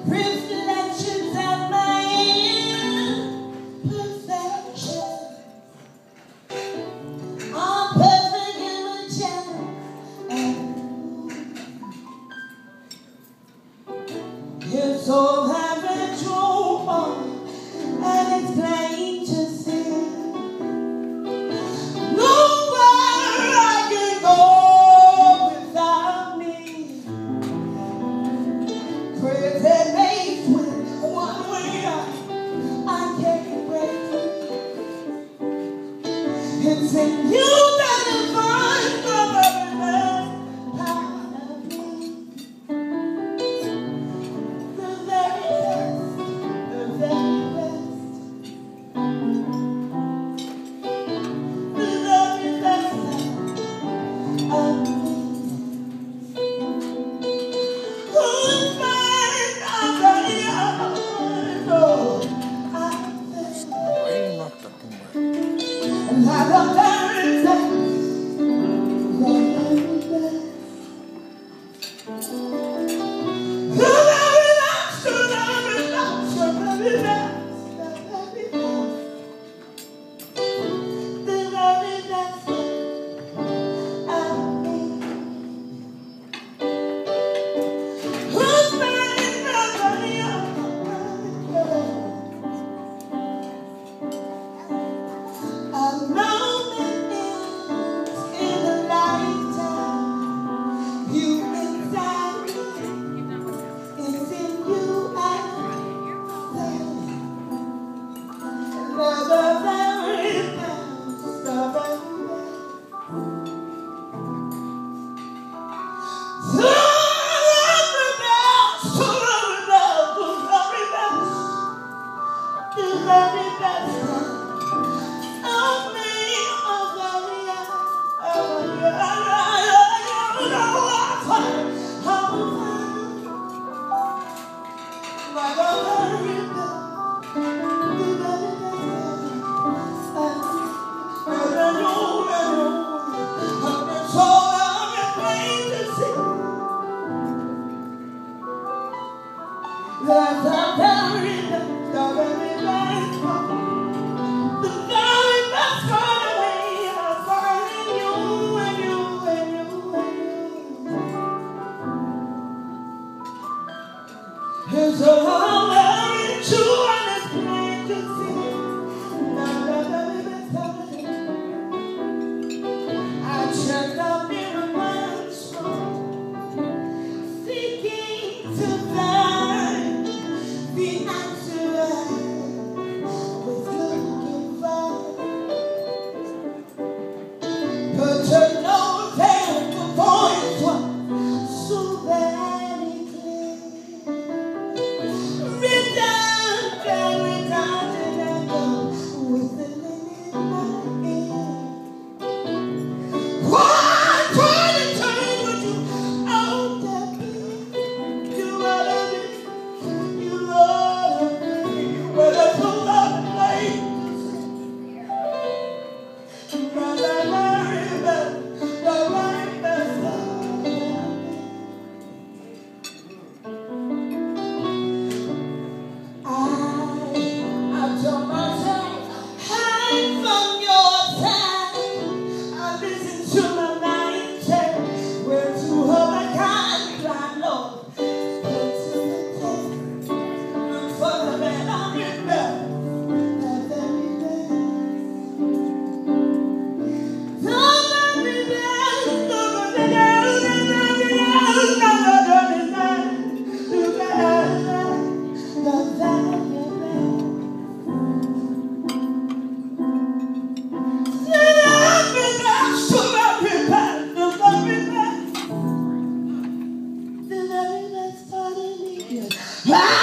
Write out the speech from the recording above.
reflections of my imperfection. I'm perfect in my channel, and it's all habitual, and it's plain to see. Nowhere I can go without me. Crazy maze with one way I can't break free. It's in you that I find the very best part of me. The very best, the very best. The very best of me. Who's mine? I'm ready. And I love very best, the very best. The very last, the very last, the very last, the very last. The very best of me. Who's mine? Nobody else. A moment in a lifetime. You inside me. It's in you and the very best, the very best. The very best, the very best, the very best of me, of the it's all very true and it's plain to see. Now the very best of me. I checked out mirror once more, seeking to find the answer I was looking for. But you know that the voice was so very clear. Every time that I go with the lily in my ear. Why try to change what you ought to be? You ought to be, you ought to be. But there's no other place to see. The very best, the very best of me. I told myself, hide from your side. I listened to my mindset. We're too overcome, blind Lord. Put to the test. Look for the man on your belt. The very best. The very best. The very best part of me.